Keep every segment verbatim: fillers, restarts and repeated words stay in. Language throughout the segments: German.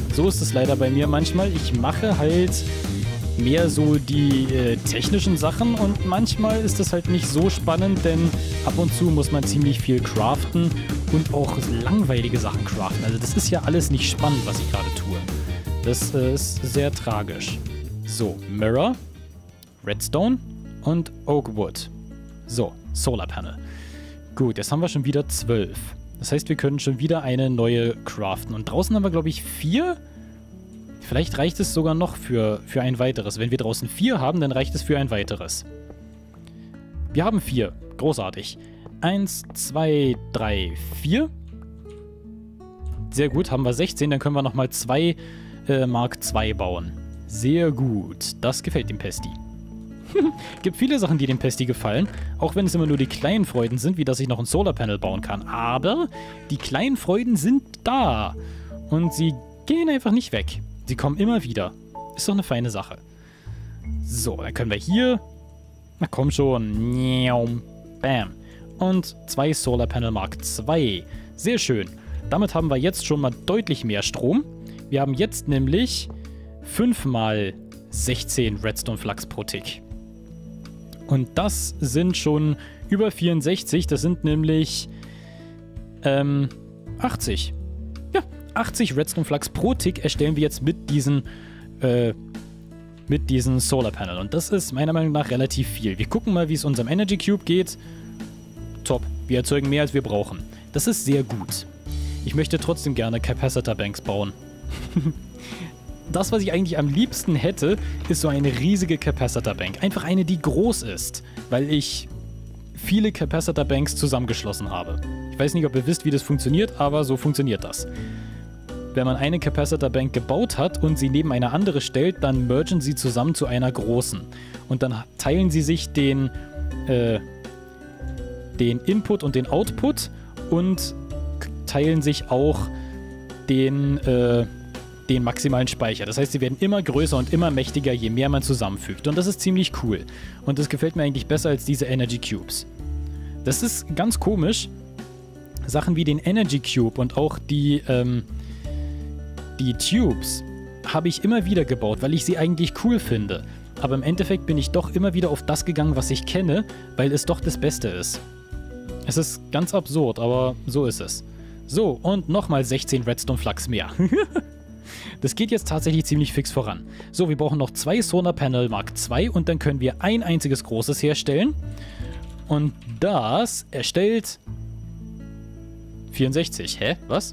So ist es leider bei mir manchmal. Ich mache halt mehr so die äh, technischen Sachen und manchmal ist das halt nicht so spannend, denn ab und zu muss man ziemlich viel craften und auch langweilige Sachen craften. Also das ist ja alles nicht spannend, was ich gerade tue. Das äh, ist sehr tragisch. So, Mirror, Redstone und Oakwood. So, Solar Panel. Gut, jetzt haben wir schon wieder zwölf. Das heißt, wir können schon wieder eine neue craften. Und draußen haben wir, glaube ich, vier. Vielleicht reicht es sogar noch für, für ein weiteres. Wenn wir draußen vier haben, dann reicht es für ein weiteres. Wir haben vier. Großartig. Eins, zwei, drei, vier. Sehr gut, haben wir sechzehn. Dann können wir nochmal zwei äh, Mark zwei bauen. Sehr gut. Das gefällt dem Pesti. Gibt viele Sachen, die dem Pesti gefallen. Auch wenn es immer nur die kleinen Freuden sind, wie dass ich noch ein Solarpanel bauen kann. Aber die kleinen Freuden sind da. Und sie gehen einfach nicht weg. Sie kommen immer wieder. Ist doch eine feine Sache. So, dann können wir hier... Na komm schon. Bam. Und zwei Solarpanel Mark zwei. Sehr schön. Damit haben wir jetzt schon mal deutlich mehr Strom. Wir haben jetzt nämlich fünf mal sechzehn Redstone Flux pro Tick. Und das sind schon über vierundsechzig. Das sind nämlich ähm, achtzig. Ja, achtzig Redstone Flux pro Tick erstellen wir jetzt mit diesen, äh, mit diesen Solar Panel. Und das ist meiner Meinung nach relativ viel. Wir gucken mal, wie es unserem Energy Cube geht. Top. Wir erzeugen mehr, als wir brauchen. Das ist sehr gut. Ich möchte trotzdem gerne Capacitor Banks bauen. Das, was ich eigentlich am liebsten hätte, ist so eine riesige Capacitor Bank. Einfach eine, die groß ist, weil ich viele Capacitor Banks zusammengeschlossen habe. Ich weiß nicht, ob ihr wisst, wie das funktioniert, aber so funktioniert das. Wenn man eine Capacitor Bank gebaut hat und sie neben eine andere stellt, dann mergen sie zusammen zu einer großen. Und dann teilen sie sich den, äh, den Input und den Output und teilen sich auch den, äh, den maximalen Speicher. Das heißt, sie werden immer größer und immer mächtiger, je mehr man zusammenfügt. Und das ist ziemlich cool. Und das gefällt mir eigentlich besser als diese Energy Cubes. Das ist ganz komisch. Sachen wie den Energy Cube und auch die, ähm, die Tubes habe ich immer wieder gebaut, weil ich sie eigentlich cool finde. Aber im Endeffekt bin ich doch immer wieder auf das gegangen, was ich kenne, weil es doch das Beste ist. Es ist ganz absurd, aber so ist es. So, und nochmal sechzehn Redstone Flux mehr. Das geht jetzt tatsächlich ziemlich fix voran. So, wir brauchen noch zwei Solar Panel Mark zwei und dann können wir ein einziges großes herstellen. Und das erstellt vierundsechzig. Hä? Was?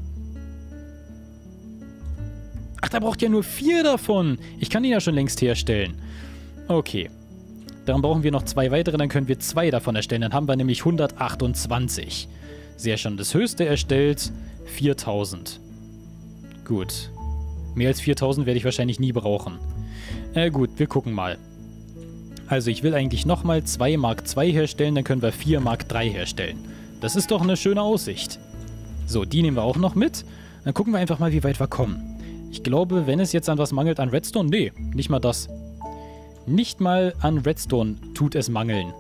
Ach, da braucht ja nur vier davon. Ich kann die ja schon längst herstellen. Okay. Dann brauchen wir noch zwei weitere, dann können wir zwei davon erstellen. Dann haben wir nämlich hundertachtundzwanzig. Sehr schön. Das höchste erstellt viertausend. Gut. Mehr als viertausend werde ich wahrscheinlich nie brauchen. Äh, gut, wir gucken mal. Also ich will eigentlich nochmal zwei Mark zwei herstellen, dann können wir vier Mark drei herstellen. Das ist doch eine schöne Aussicht. So, die nehmen wir auch noch mit. Dann gucken wir einfach mal, wie weit wir kommen. Ich glaube, wenn es jetzt an was mangelt an Redstone, nee, nicht mal das. Nicht mal an Redstone tut es mangeln.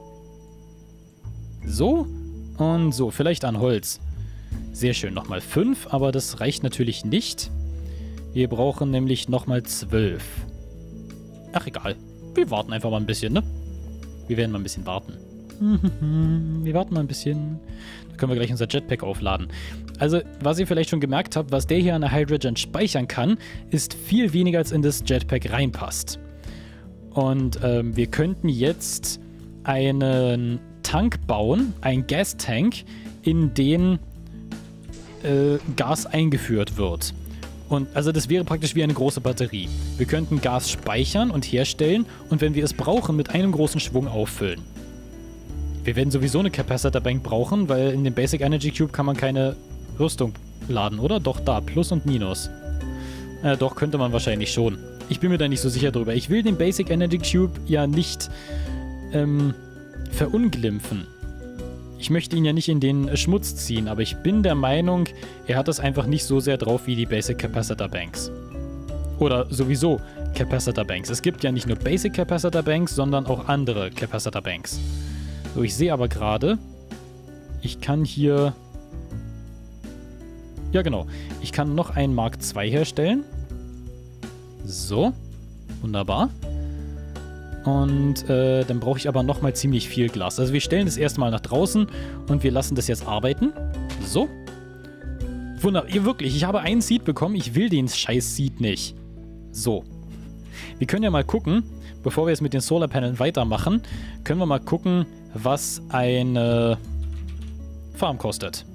So und so, vielleicht an Holz. Sehr schön, nochmal fünf, aber das reicht natürlich nicht. Wir brauchen nämlich nochmal zwölf. Ach, egal. Wir warten einfach mal ein bisschen, ne? Wir werden mal ein bisschen warten. Wir warten mal ein bisschen. Da können wir gleich unser Jetpack aufladen. Also, was ihr vielleicht schon gemerkt habt, was der hier an der Hydrogen speichern kann, ist viel weniger, als in das Jetpack reinpasst. Und ähm, wir könnten jetzt einen Tank bauen, einen Gastank, in den äh, Gas eingeführt wird. Und also das wäre praktisch wie eine große Batterie. Wir könnten Gas speichern und herstellen und wenn wir es brauchen, mit einem großen Schwung auffüllen. Wir werden sowieso eine Capacitor Bank brauchen, weil in dem Basic Energy Cube kann man keine Rüstung laden, oder? Doch, da, Plus und Minus. Äh, doch, könnte man wahrscheinlich schon. Ich bin mir da nicht so sicher drüber. Ich will den Basic Energy Cube ja nicht ähm, verunglimpfen. Ich möchte ihn ja nicht in den Schmutz ziehen, aber ich bin der Meinung, er hat das einfach nicht so sehr drauf wie die Basic Capacitor Banks. Oder sowieso Capacitor Banks. Es gibt ja nicht nur Basic Capacitor Banks, sondern auch andere Capacitor Banks. So, ich sehe aber gerade, ich kann hier Ja, genau. Ich kann noch einen Mark zwei herstellen. So. Wunderbar. Und äh, dann brauche ich aber nochmal ziemlich viel Glas. Also wir stellen das erstmal nach draußen und wir lassen das jetzt arbeiten. So. Wunderbar. Ja, wirklich, ich habe einen Seed bekommen. Ich will den scheiß Seed nicht. So. Wir können ja mal gucken, bevor wir jetzt mit den Solarpanelen weitermachen, können wir mal gucken, was eine Farm kostet.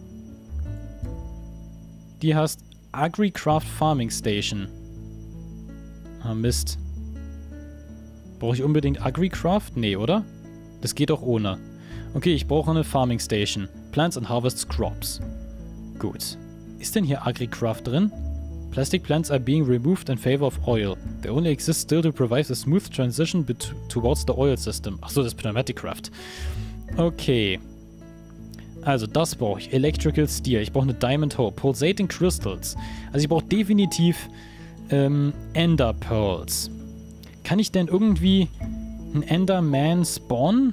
Die heißt AgriCraft Farming Station. Ah, Mist. Brauche ich unbedingt AgriCraft? Nee, oder? Das geht auch ohne. Okay, ich brauche eine Farming Station. Plants and Harvests Crops. Gut. Ist denn hier AgriCraft drin? Plastic plants are being removed in favor of oil. They only exist still to provide a smooth transition towards the oil system. Achso, das ist Pneumaticraft. Okay. Also, das brauche ich. Electrical Steel. Ich brauche eine Diamond Hope. Pulsating Crystals. Also, ich brauche definitiv ähm, Ender Pearls. Kann ich denn irgendwie einen Enderman spawnen?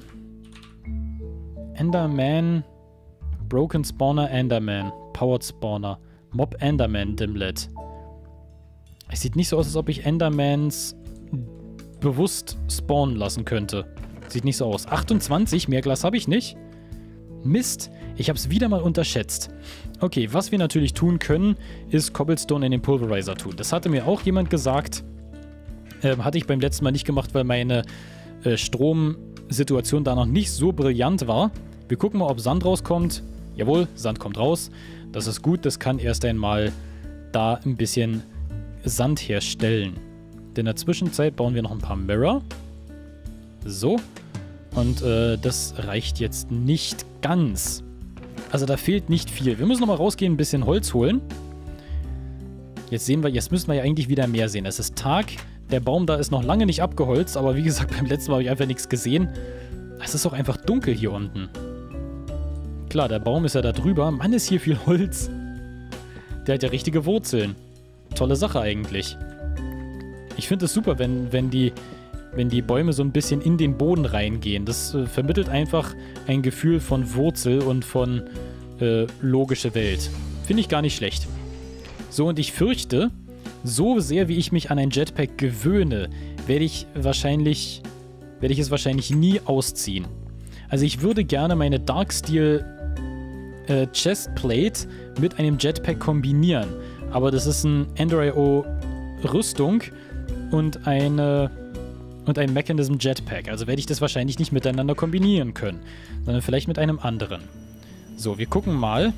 Enderman. Broken Spawner Enderman. Powered Spawner. Mob Enderman Dimlet. Es sieht nicht so aus, als ob ich Endermans bewusst spawnen lassen könnte. Sieht nicht so aus. achtundzwanzig, mehr Glas habe ich nicht. Mist, ich habe es wieder mal unterschätzt. Okay, was wir natürlich tun können, ist Cobblestone in den Pulverizer tun. Das hatte mir auch jemand gesagt. Ähm, hatte ich beim letzten Mal nicht gemacht, weil meine äh, Stromsituation da noch nicht so brillant war. Wir gucken mal, ob Sand rauskommt. Jawohl, Sand kommt raus. Das ist gut, das kann erst einmal da ein bisschen Sand herstellen. In der Zwischenzeit bauen wir noch ein paar Mirror. So. Und äh, das reicht jetzt nicht ganz. Also da fehlt nicht viel. Wir müssen nochmal rausgehen, ein bisschen Holz holen. Jetzt sehen wir, jetzt müssen wir ja eigentlich wieder mehr sehen. Es ist Tag. Der Baum da ist noch lange nicht abgeholzt, aber wie gesagt, beim letzten Mal habe ich einfach nichts gesehen. Es ist auch einfach dunkel hier unten. Klar, der Baum ist ja da drüber. Mann, ist hier viel Holz. Der hat ja richtige Wurzeln. Tolle Sache eigentlich. Ich finde es super, wenn, wenn, die, wenn die Bäume so ein bisschen in den Boden reingehen. Das äh, vermittelt einfach ein Gefühl von Wurzel und von äh, logische Welt. Finde ich gar nicht schlecht. So, und ich fürchte, so sehr wie ich mich an ein Jetpack gewöhne, werde ich wahrscheinlich, werde ich es wahrscheinlich nie ausziehen. Also ich würde gerne meine Darksteel äh, Chestplate mit einem Jetpack kombinieren. Aber das ist ein Ender Punkt I O Rüstung und eine und ein Mechanism Jetpack. Also werde ich das wahrscheinlich nicht miteinander kombinieren können, sondern vielleicht mit einem anderen. So, wir gucken mal.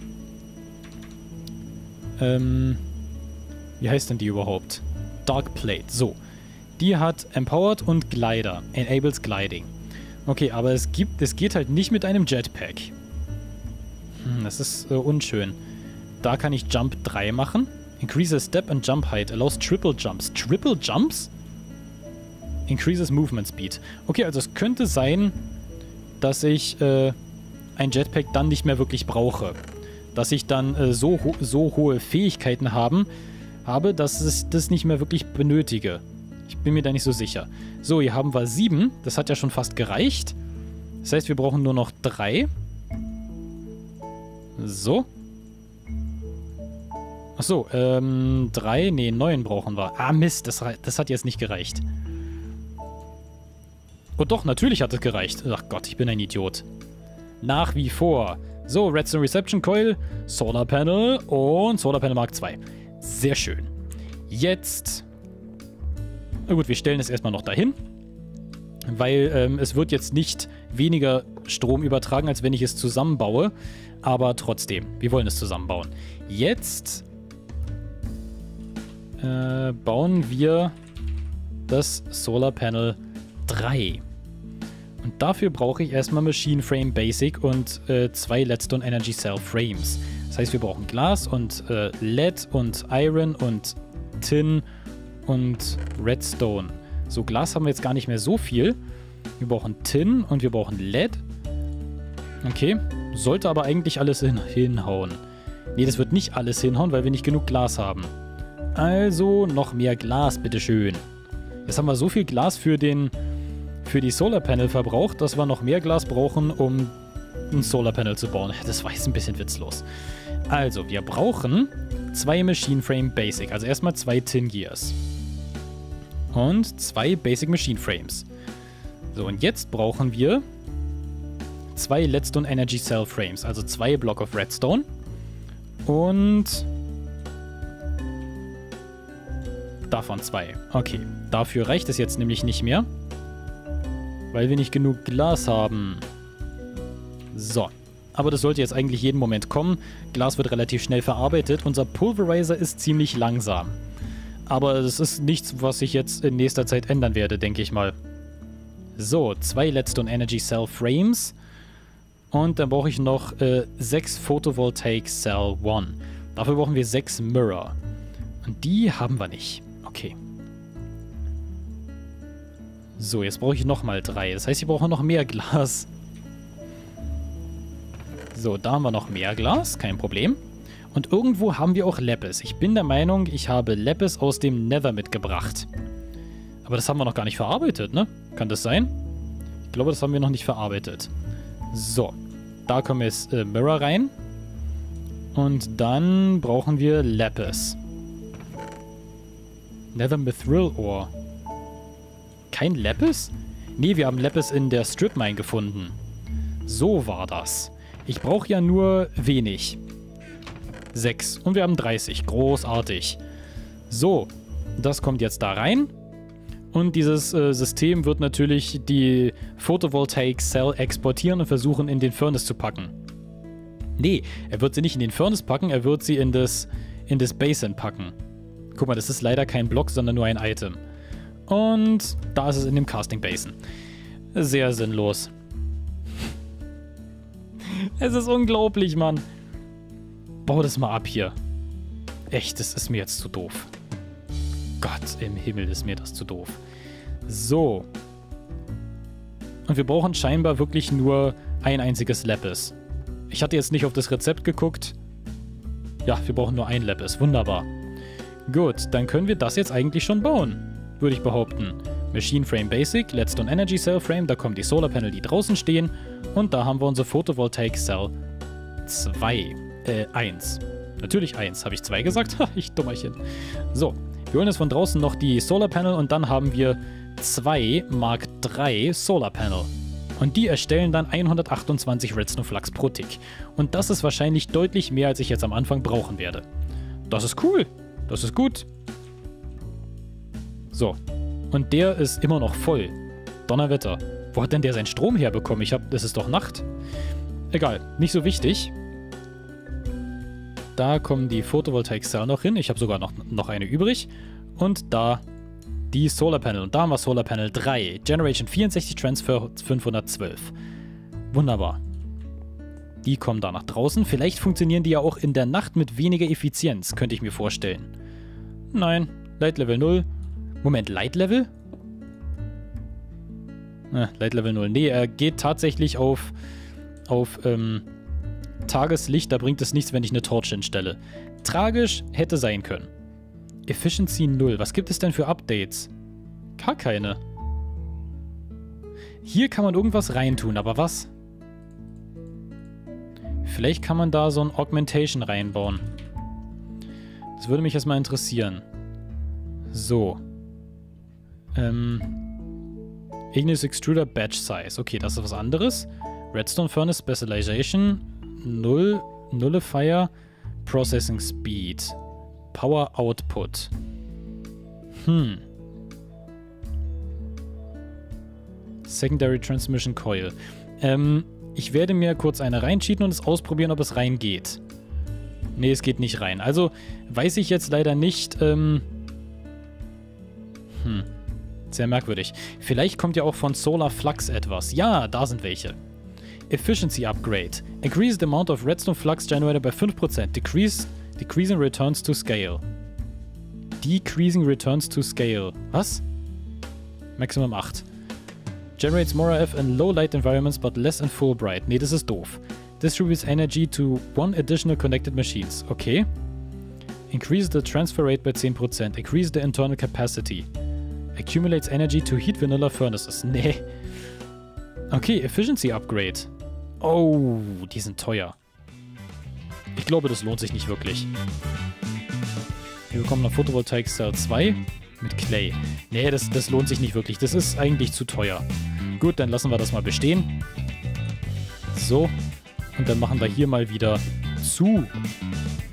Ähm, wie heißt denn die überhaupt? Dark Plate. So, die hat Empowered und Glider. Enables Gliding. Okay, aber es gibt, es geht halt nicht mit einem Jetpack. Hm, das ist äh, unschön. Da kann ich Jump drei machen. Increases Step and Jump Height. Allows Triple Jumps. Triple Jumps? Increases Movement Speed. Okay, also es könnte sein, dass ich äh, ein Jetpack dann nicht mehr wirklich brauche. Dass ich dann äh, so, ho so hohe Fähigkeiten haben, habe, dass ich das nicht mehr wirklich benötige. Ich bin mir da nicht so sicher. So, hier haben wir sieben. Das hat ja schon fast gereicht. Das heißt, wir brauchen nur noch drei. So. Achso, ähm, drei, nee, neun brauchen wir. Ah, Mist, das, das hat jetzt nicht gereicht. Oh doch, natürlich hat es gereicht. Ach Gott, ich bin ein Idiot. Nach wie vor. So, Redstone Reception Coil, Solar Panel und Solar Panel Mark zwei. Sehr schön. Jetzt... Na gut, wir stellen es erstmal noch dahin. Weil ähm, es wird jetzt nicht weniger Strom übertragen, als wenn ich es zusammenbaue. Aber trotzdem, wir wollen es zusammenbauen. Jetzt äh, bauen wir das Solar Panel drei. Und dafür brauche ich erstmal Machine Frame Basic und äh, zwei Leadstone Energy Cell Frames. Das heißt, wir brauchen Glas und äh, L E D und Iron und Tin und Redstone. So, Glas haben wir jetzt gar nicht mehr so viel. Wir brauchen Tin und wir brauchen L E D. Okay, sollte aber eigentlich alles hin hinhauen. Nee, das wird nicht alles hinhauen, weil wir nicht genug Glas haben. Also noch mehr Glas, bitteschön. Jetzt haben wir so viel Glas für den... für die Solarpanel verbraucht, dass wir noch mehr Glas brauchen, um ein Solarpanel zu bauen. Das war jetzt ein bisschen witzlos. Also, wir brauchen zwei Machine Frame Basic. Also erstmal zwei Tin Gears. Und zwei Basic Machine Frames. So, und jetzt brauchen wir zwei Leadstone Energy Cell Frames. Also zwei Block of Redstone. Und davon zwei. Okay, dafür reicht es jetzt nämlich nicht mehr. Weil wir nicht genug Glas haben. So. Aber das sollte jetzt eigentlich jeden Moment kommen. Glas wird relativ schnell verarbeitet. Unser Pulverizer ist ziemlich langsam. Aber das ist nichts, was ich jetzt in nächster Zeit ändern werde, denke ich mal. So, zwei Leadstone Energy Cell Frames. Und dann brauche ich noch äh, sechs Photovoltaic Cell eins. Dafür brauchen wir sechs Mirror. Und die haben wir nicht. Okay. So, jetzt brauche ich nochmal drei. Das heißt, ich brauche noch mehr Glas. So, da haben wir noch mehr Glas. Kein Problem. Und irgendwo haben wir auch Lapis. Ich bin der Meinung, ich habe Lapis aus dem Nether mitgebracht. Aber das haben wir noch gar nicht verarbeitet, ne? Kann das sein? Ich glaube, das haben wir noch nicht verarbeitet. So. Da kommen jetzt äh, Mirror rein. Und dann brauchen wir Lapis. Nether Mithril Ore. Kein Lapis? Nee, wir haben Lapis in der Strip Mine gefunden. So war das. Ich brauche ja nur wenig. sechs. Und wir haben dreißig. Großartig. So. Das kommt jetzt da rein. Und dieses äh, System wird natürlich die Photovoltaic Cell exportieren und versuchen, in den Furnace zu packen. Nee, er wird sie nicht in den Furnace packen, er wird sie in das, in das Basin packen. Guck mal, das ist leider kein Block, sondern nur ein Item. Und da ist es in dem Casting Basin. Sehr sinnlos. Es ist unglaublich, Mann. Bau das mal ab hier. Echt, das ist mir jetzt zu doof. Gott im Himmel, ist mir das zu doof. So. Und wir brauchen scheinbar wirklich nur ein einziges Lapis. Ich hatte jetzt nicht auf das Rezept geguckt. Ja, wir brauchen nur ein Lapis. Wunderbar. Gut, dann können wir das jetzt eigentlich schon bauen. Würde ich behaupten. Machine Frame Basic, Leadstone Energy Cell Frame, da kommen die Solarpanel, die draußen stehen. Und da haben wir unsere Photovoltaic Cell zwei. Äh, eins. Natürlich eins. Habe ich zwei gesagt? Ha, ich Dummerchen. So. Wir holen jetzt von draußen noch die Solarpanel und dann haben wir zwei Mark drei Solarpanel. Und die erstellen dann hundertachtundzwanzig Redstone Flux pro Tick. Und das ist wahrscheinlich deutlich mehr, als ich jetzt am Anfang brauchen werde. Das ist cool. Das ist gut. So. Und der ist immer noch voll. Donnerwetter. Wo hat denn der seinen Strom herbekommen? Ich hab, es ist doch Nacht. Egal. Nicht so wichtig. Da kommen die Photovoltaic Cell noch hin. Ich habe sogar noch, noch eine übrig. Und da die Solarpanel. Und da haben wir Solarpanel drei. Generation vierundsechzig, Transfer fünfhundertzwölf. Wunderbar. Die kommen da nach draußen. Vielleicht funktionieren die ja auch in der Nacht mit weniger Effizienz, könnte ich mir vorstellen. Nein. Light Level null. Moment, Light Level? Äh, Light Level null. Nee, er geht tatsächlich auf, auf ähm, Tageslicht. Da bringt es nichts, wenn ich eine Torch hinstelle. Tragisch hätte sein können. Efficiency null. Was gibt es denn für Updates? Gar keine. Hier kann man irgendwas reintun, aber was? Vielleicht kann man da so ein Augmentation reinbauen. Das würde mich erstmal interessieren. So. Ähm. Igneous Extruder Batch Size. Okay, das ist was anderes. Redstone Furnace Specialization. null. Nullifier. Processing Speed. Power Output. Hm. Secondary Transmission Coil. Ähm, ich werde mir kurz eine reinschieben und es ausprobieren, ob es reingeht. Nee, es geht nicht rein. Also weiß ich jetzt leider nicht. Ähm, hm. Sehr merkwürdig. Vielleicht kommt ja auch von Solar Flux etwas. Ja, da sind welche. Efficiency Upgrade. Increase the amount of Redstone Flux generated by fünf Prozent. Decrease, decreasing returns to scale. Decreasing returns to scale. Was? Maximum acht. Generates more R F in low light environments but less in full bright. Nee, das ist doof. Distributes energy to one additional connected machines. Okay. Increase the transfer rate by ten percent. Increase the internal capacity. Accumulates energy to heat vanilla furnaces. Nee. Okay, Efficiency Upgrade. Oh, die sind teuer. Ich glaube, das lohnt sich nicht wirklich. Wir bekommen noch Photovoltaik Cell zwei mit Clay. Nee, das, das lohnt sich nicht wirklich. Das ist eigentlich zu teuer. Gut, dann lassen wir das mal bestehen. So. Und dann machen wir hier mal wieder zu.